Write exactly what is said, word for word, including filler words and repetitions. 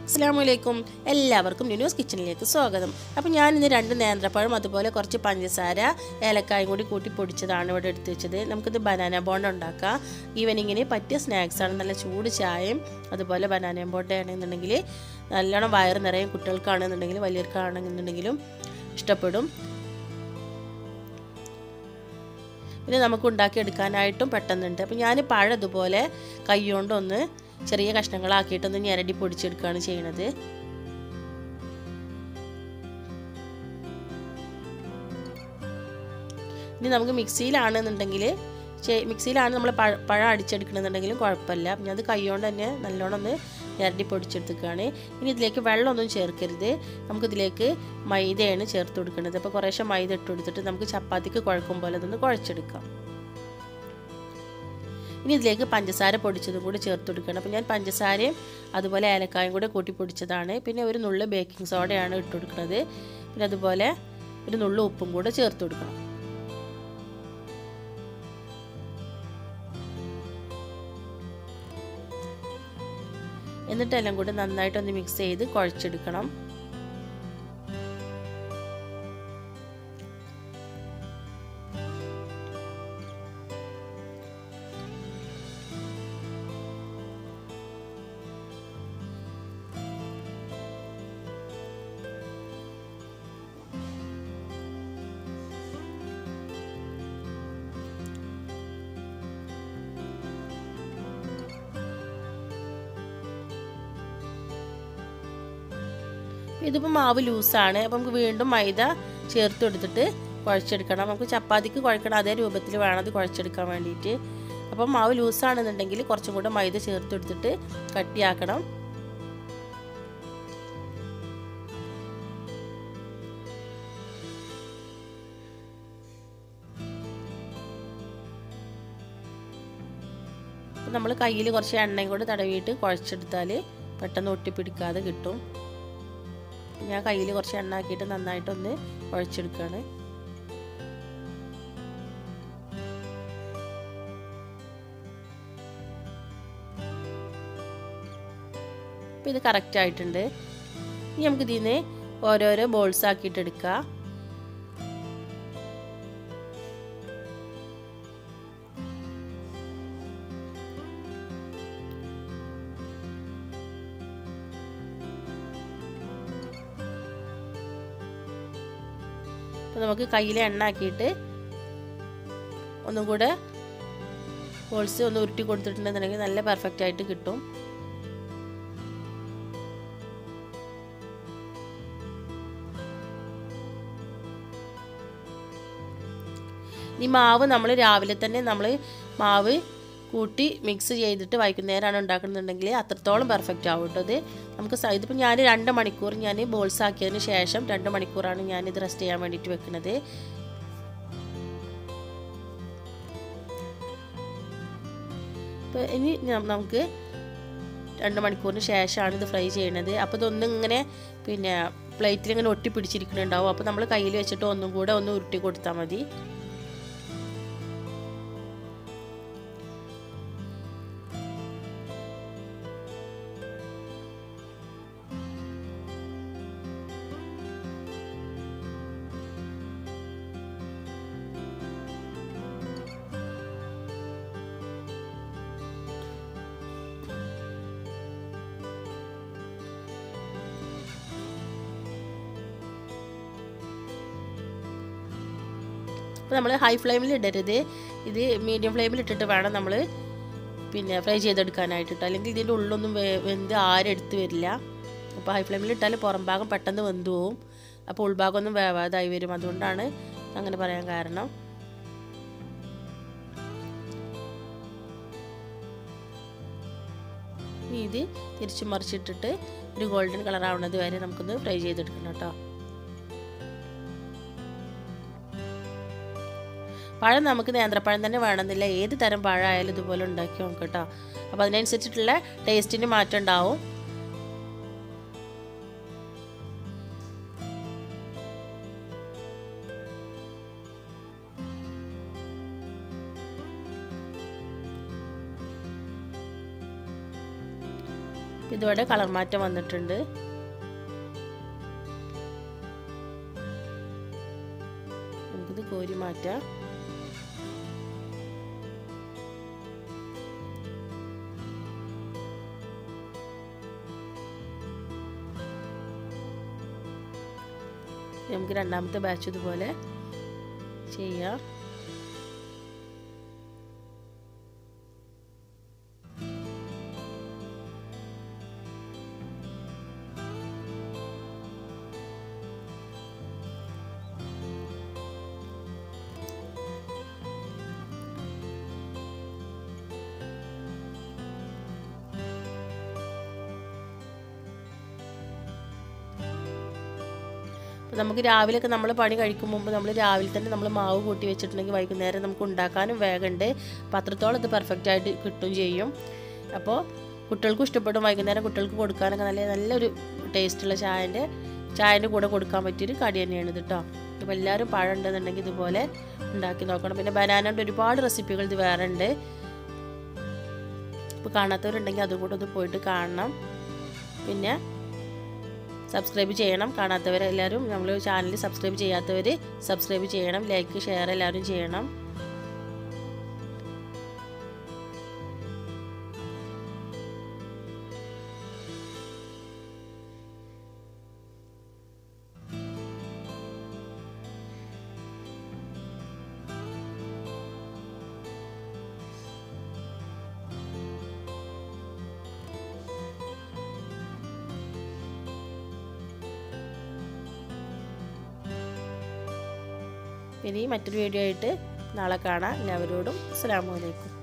അസ്സലാമു അലൈക്കും എല്ലാവർക്കും ന്യൂസ് കിച്ചണിലേക്ക് സ്വാഗതം. അപ്പോൾ ഞാൻ ഇന്ന് രണ്ട് നേന്ത്രപ്പഴം അതുപോലെ കുറച്ച് പഞ്ചസാര ഏലക്കായും കൂടി കൂട്ടി പൊടിച്ചതാണ് ഇവിടെ എടുത്ത് വെച്ചത്. നമുക്കിത് ബനാന ബോണ്ട ഉണ്ടാക്കാം. ഈവനിങ്ങിന് പറ്റിയ സ്നാക്സാണ്. നല്ല ചൂട് ചായയും അതുപോലെ ബനാന ബോണ്ട ആണെന്നുണ്ടെങ്കിൽ നല്ലോണം വയറ് നിറയും. കുട്ടികൾക്കാണെന്നുണ്ടെങ്കിൽ വലിയവർക്കാണെന്നുണ്ടെങ്കിലും ഇഷ്ടപ്പെടും. പിന്നെ നമുക്ക് ഉണ്ടാക്കിയെടുക്കാനായിട്ടും പെട്ടെന്നുണ്ട്. അപ്പോൾ ഞാൻ പഴം ഇതുപോലെ കൈ കൊണ്ടൊന്ന് ചെറിയ കഷ്ണങ്ങളാക്കിയിട്ടൊന്ന് ഞെരടി പൊടിച്ചെടുക്കുകയാണ് ചെയ്യുന്നത്. ഇനി നമുക്ക് മിക്സിയിലാണെന്നുണ്ടെങ്കിൽ മിക്സിയിലാണ് നമ്മൾ പഴ പഴം അടിച്ചെടുക്കണമെന്നുണ്ടെങ്കിലും കുഴപ്പമില്ല. പിന്നെ അത് കൈ കൊണ്ട് തന്നെ നല്ലോണം ഒന്ന് ഞെരടി പൊടിച്ചെടുക്കുകയാണ്. ഇനി ഇതിലേക്ക് വെള്ളമൊന്നും ചേർക്കരുത്. നമുക്കിതിലേക്ക് മൈദയാണ് ചേർത്ത് കൊടുക്കുന്നത്. അപ്പോൾ കുറേശ്ശെ മൈദ ഇട്ട് കൊടുത്തിട്ട് നമുക്ക് ചപ്പാത്തിക്ക് കുഴക്കും പോലെ അതൊന്ന് കുഴച്ചെടുക്കാം. ഇനി ഇതിലേക്ക് പഞ്ചസാര പൊടിച്ചതും കൂടി ചേർത്ത് കൊടുക്കണം. അപ്പോൾ ഞാൻ പഞ്ചസാരയും അതുപോലെ ഏലക്കായും കൂടെ കൂട്ടി പൊടിച്ചതാണ്. പിന്നെ ഒരു നുള്ളു ബേക്കിംഗ് സോഡയാണ് ഇട്ട് കൊടുക്കുന്നത്. പിന്നെ അതുപോലെ ഒരു നുള്ളു ഉപ്പും കൂടെ ചേർത്ത് കൊടുക്കണം. എന്നിട്ടെല്ലാം കൂടി നന്നായിട്ടൊന്ന് മിക്സ് ചെയ്ത് കുഴച്ചെടുക്കണം. ഇതിപ്പോൾ മാവ് ലൂസാണ്. അപ്പം നമുക്ക് വീണ്ടും മൈദ ചേർത്ത് കൊടുത്തിട്ട് കുഴച്ചെടുക്കണം. നമുക്ക് ചപ്പാത്തിക്ക് കുഴക്കണം അതേ രൂപത്തിൽ വേണം അത് കുഴച്ചെടുക്കാൻ വേണ്ടിയിട്ട്. അപ്പം മാവ് ലൂസാണെന്നുണ്ടെങ്കിൽ കുറച്ചും കൂടെ മൈദ ചേർത്ത് കൊടുത്തിട്ട് കട്ടിയാക്കണം. അപ്പം നമ്മൾ കയ്യിൽ കുറച്ച് എണ്ണയും കൂടെ തടവിയിട്ട് കുഴച്ചെടുത്താൽ പെട്ടെന്ന് ഒട്ടിപ്പിടിക്കാതെ കിട്ടും. ഞാൻ കയ്യിൽ കുറച്ച് എണ്ണ ആക്കിയിട്ട് നന്നായിട്ടൊന്ന് കുഴച്ചെടുക്കുകയാണ്. അപ്പോൾ ഇത് കറക്റ്റ് ആയിട്ടുണ്ട്. ഇനി നമുക്ക് ഇതിൽ നിന്ന് ഓരോരോ ബോൾസ് ആക്കിയിട്ട് എടുക്കാം. നമുക്ക് കയ്യിൽ എണ്ണ ആക്കിയിട്ട് ഒന്നും കൂടെ ബോൾസ് ഒന്ന് ഉരുട്ടി കൊടുത്തിട്ടുണ്ടെന്നുണ്ടെങ്കിൽ നല്ല പെർഫെക്റ്റ് ആയിട്ട് കിട്ടും. ഈ മാവ് നമ്മൾ രാവിലെ തന്നെ നമ്മൾ മാവ് കൂട്ടി മിക്സ് ചെയ്തിട്ട് വൈകുന്നേരമാണ് ഉണ്ടാക്കുന്നുണ്ടെങ്കിൽ അത്രത്തോളം പെർഫെക്റ്റ് ആവും കേട്ടോ. ഇത് നമുക്ക് ഇതിപ്പോൾ ഞാൻ രണ്ട് മണിക്കൂർ ഞാൻ ബോൾസ് ആക്കിയതിന് ശേഷം രണ്ട് മണിക്കൂറാണ് ഞാനിത് റെസ്റ്റ് ചെയ്യാൻ വേണ്ടിയിട്ട് വെക്കുന്നത്. അപ്പോൾ ഇനി നമുക്ക് രണ്ട് മണിക്കൂറിന് ശേഷമാണ് ഇത് ഫ്രൈ ചെയ്യണത്. അപ്പോൾ ഇതൊന്നും ഇങ്ങനെ പിന്നെ പ്ലേറ്റിൽ ഇങ്ങനെ ഒട്ടി പിടിച്ചിരിക്കുന്നുണ്ടാവും. അപ്പോൾ നമ്മൾ കയ്യിൽ വെച്ചിട്ട് ഒന്നും കൂടെ ഒന്ന് ഉരുട്ടി കൊടുത്താൽ മതി. അപ്പോൾ നമ്മൾ ഹൈ ഫ്ലെയിമിൽ ഇടരുത്. ഇത് മീഡിയം ഫ്ലെയിമിൽ ഇട്ടിട്ട് വേണം നമ്മൾ പിന്നെ ഫ്രൈ ചെയ്തെടുക്കാനായിട്ട്. അല്ലെങ്കിൽ ഇതിൻ്റെ ഉള്ളൊന്നും വെന്ത് ആരെടുത്ത് വരില്ല. അപ്പോൾ ഹൈ ഫ്ലെയിമിൽ ഇട്ടാൽ പുറം ഭാഗം പെട്ടെന്ന് വെന്ത് പോവും. അപ്പോൾ ഉൾഭാഗമൊന്നും വേവാതായി വരും. അതുകൊണ്ടാണ് അങ്ങനെ പറയാൻ കാരണം. ഇത് തിരിച്ചു മറിച്ചിട്ടിട്ട് ഒരു ഗോൾഡൻ കളർ ആവുന്നത് വരെ നമുക്കൊന്ന് ഫ്രൈ ചെയ്തെടുക്കണം കേട്ടോ. പഴം നമുക്ക് നേന്ത്രപ്പഴം തന്നെ വേണമെന്നില്ല. ഏത് തരം പഴമായാലും ഇതുപോലെ ഉണ്ടാക്കി നോക്കാം കേട്ടോ. അപ്പോൾ അതിനനുസരിച്ചിട്ടുള്ള ടേസ്റ്റിന് മാറ്റം ഉണ്ടാവും. ഇതോടെ കളർ മാറ്റം വന്നിട്ടുണ്ട്. നമുക്കിത് കോരി മാറ്റാം. നമുക്ക് രണ്ടാമത്തെ ബാച്ച് ഇതുപോലെ ചെയ്യാം. നമുക്ക് രാവിലെയൊക്കെ നമ്മൾ പണി കഴിക്കും മുമ്പ് നമ്മൾ രാവിലെ തന്നെ നമ്മൾ മാവ് കൂട്ടി വെച്ചിട്ടുണ്ടെങ്കിൽ വൈകുന്നേരം നമുക്ക് ഉണ്ടാക്കാനും വേഗമുണ്ട്. അപ്പോൾ അത്രത്തോളം ഇത് പെർഫെക്റ്റ് ആയിട്ട് കിട്ടും ചെയ്യും. അപ്പോൾ കുട്ടികൾക്കും ഇഷ്ടപ്പെടും. വൈകുന്നേരം കുട്ടികൾക്ക് കൊടുക്കാനൊക്കെ നല്ല നല്ലൊരു ടേസ്റ്റുള്ള ചായൻ്റെ ചായൻ്റെ കൂടെ കൊടുക്കാൻ പറ്റിയൊരു കടി തന്നെയാണ് ഇത് കേട്ടോ. അപ്പോൾ എല്ലാവരും പഴം ഉണ്ടെന്നുണ്ടെങ്കിൽ ഇതുപോലെ ഉണ്ടാക്കി നോക്കണം. പിന്നെ ബനാനയുടെ ഒരുപാട് റെസിപ്പികൾ ഇത് വേറെ ഉണ്ട്. ഇപ്പോൾ കാണാത്തവരുണ്ടെങ്കിൽ അതും കൂടെ ഒന്ന് പോയിട്ട് കാണണം. പിന്നെ സബ്സ്ക്രൈബ് ചെയ്യണം. കാണാത്തവരെല്ലാവരും നമ്മൾ ചാനൽ സബ്സ്ക്രൈബ് ചെയ്യാത്തവർ സബ്സ്ക്രൈബ് ചെയ്യണം. ലൈക്ക് ഷെയർ എല്ലാവരും ചെയ്യണം. ഇനി മറ്റൊരു വീഡിയോ ആയിട്ട് നാളെ കാണാം. എല്ലാവരോടും അസ്സലാമു അലൈക്കും.